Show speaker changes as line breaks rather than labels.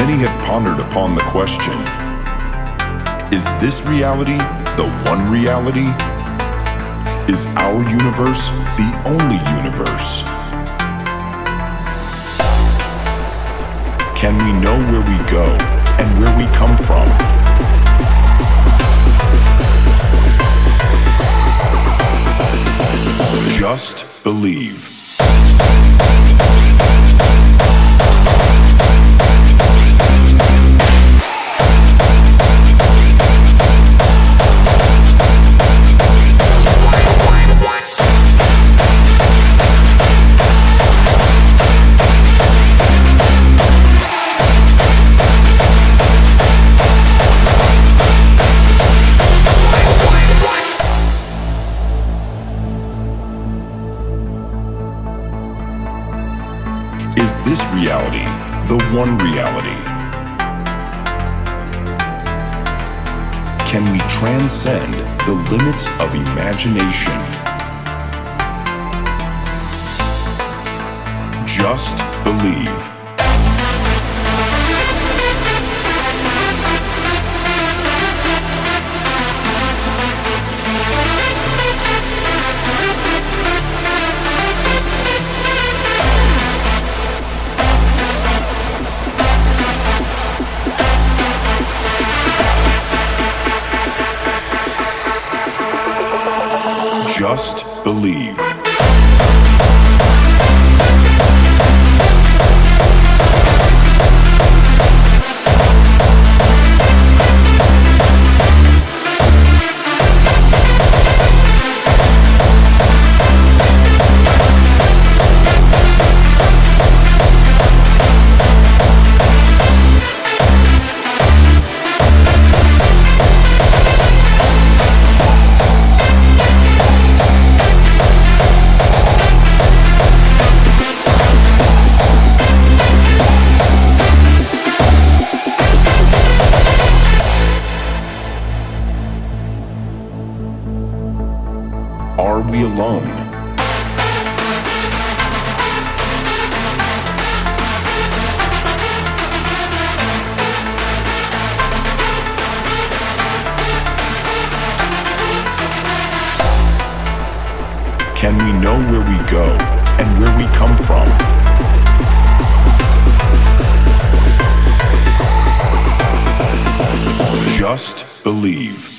Many have pondered upon the question, is this reality the one reality? Is our universe the only universe? Can we know where we go and where we come from? Just believe. Is this reality the one reality? Can we transcend the limits of imagination? Just believe. Just believe. Are we alone? Can we know where we go and where we come from? Just believe.